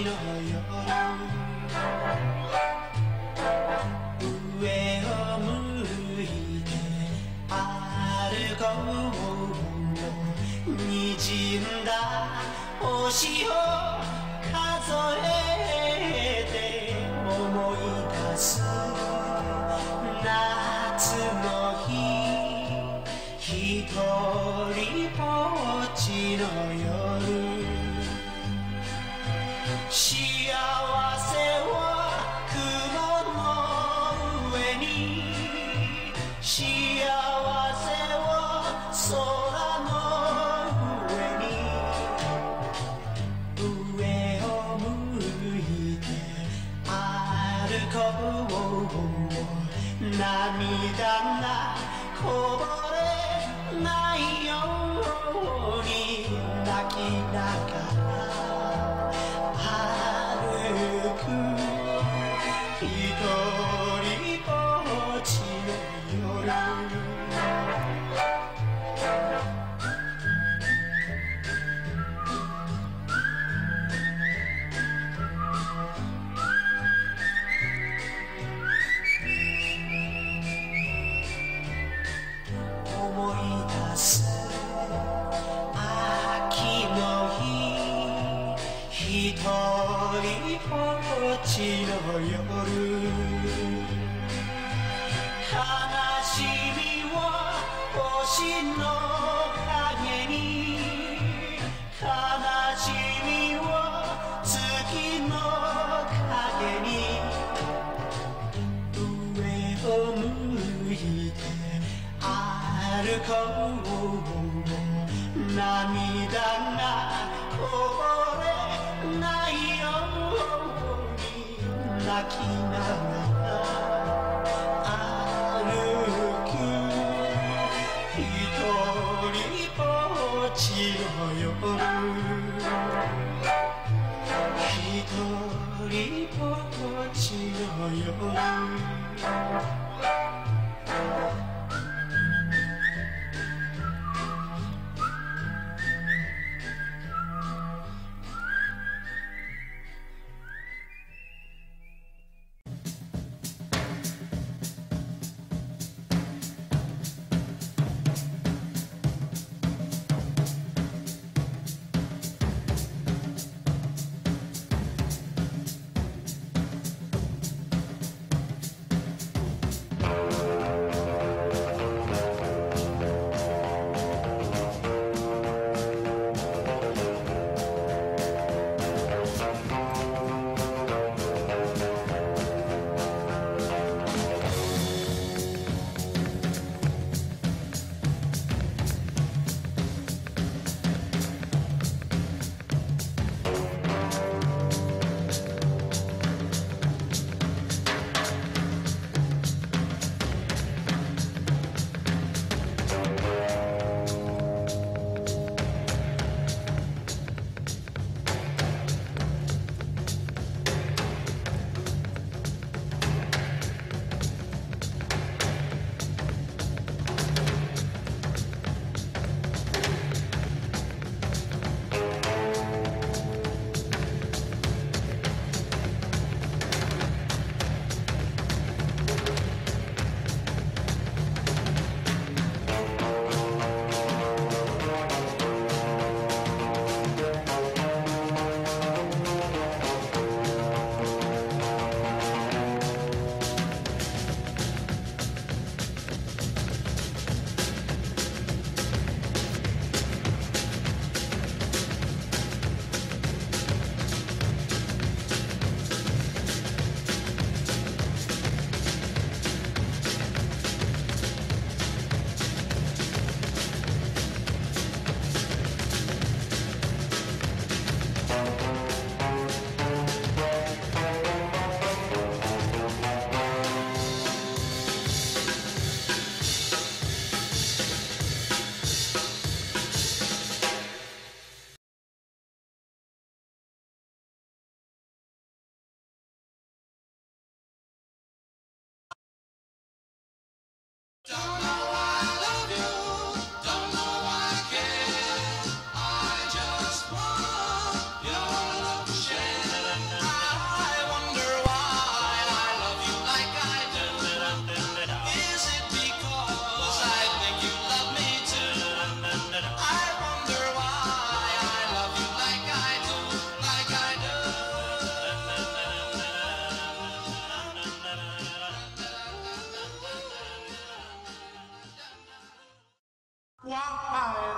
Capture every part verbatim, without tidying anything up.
の夜上を向いて歩こうにじんだ星を数えて思い出す夏の日ひとりぼっちの夜幸せは雲の上に幸せは空の上に上を向いて歩こう涙がこぼれないように泣きながら歩く一人ぼっちの夜思い出す秋の日一人ぼっちの夜悲しみは星の影に悲しみは月の影に上を向いて歩こう涙がこぼれないように泣きながら歩く一人ぼっちの夜一人ぼっちの夜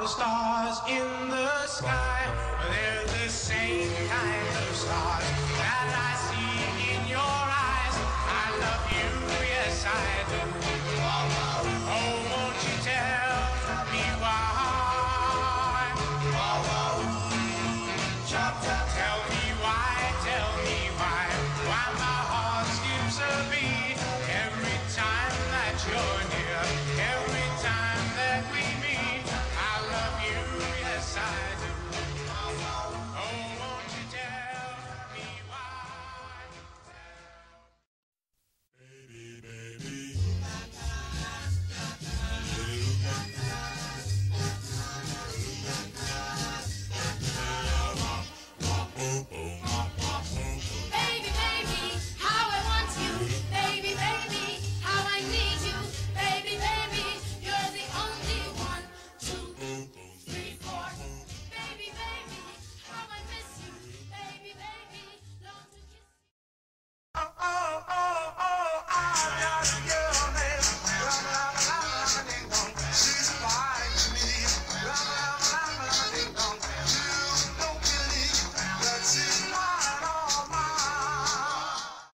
the stars in the sky. They're the same kind of stars that I see in your eyes. I love you, yes I do. Oh, won't you tell me why? Tell me why, tell me why, why my heart skips a beat every time that you're